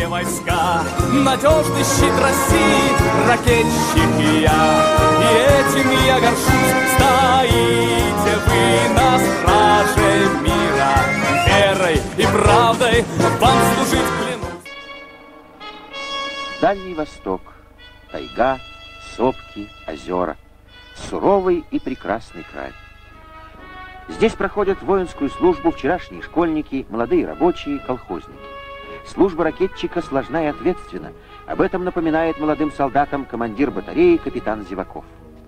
все войска, надежный щит России, ракетчик я. И этим я горжусь, стоите вы на страже мира. Верой и правдой вам служить клянусь. Дальний Восток, тайга, сопки, озера. Суровый и прекрасный край. Здесь проходят воинскую службу вчерашние школьники, молодые рабочие, колхозники. Служба ракетчика сложна и ответственна. Об этом напоминает молодым солдатам командир батареи капитан Зеваков.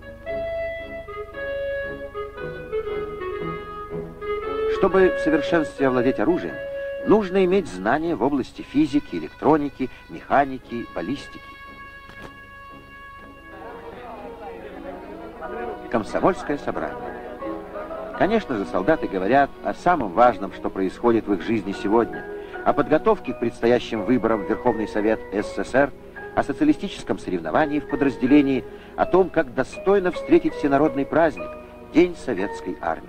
Чтобы в совершенстве овладеть оружием, нужно иметь знания в области физики, электроники, механики, баллистики. Комсомольское собрание. Конечно же, солдаты говорят о самом важном, что происходит в их жизни сегодня, о подготовке к предстоящим выборам в Верховный Совет СССР, о социалистическом соревновании в подразделении, о том, как достойно встретить всенародный праздник – День Советской Армии.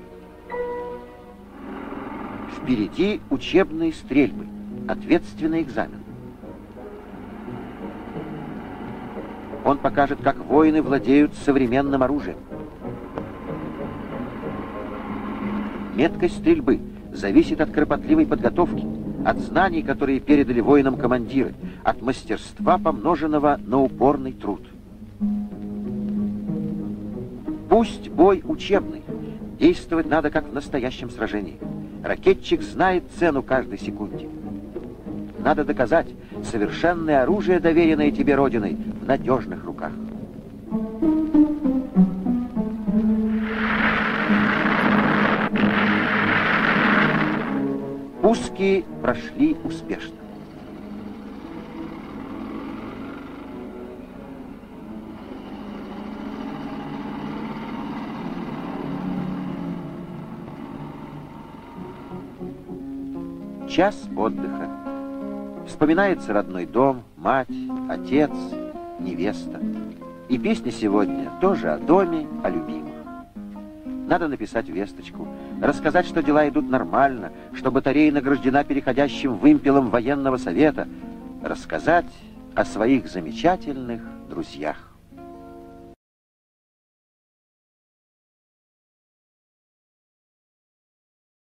Впереди учебные стрельбы, ответственный экзамен. Он покажет, как воины владеют современным оружием. Меткость стрельбы зависит от кропотливой подготовки, от знаний, которые передали воинам командиры, от мастерства, помноженного на упорный труд. Пусть бой учебный, действовать надо, как в настоящем сражении. Ракетчик знает цену каждой секунде. Надо доказать, совершенное оружие, доверенное тебе Родиной, в надежных руках. Пуски прошли успешно. Час отдыха. Вспоминается родной дом, мать, отец, невеста. И песня сегодня тоже о доме, о любимых. Надо написать весточку, рассказать, что дела идут нормально, что батарея награждена переходящим вымпелом военного совета, рассказать о своих замечательных друзьях.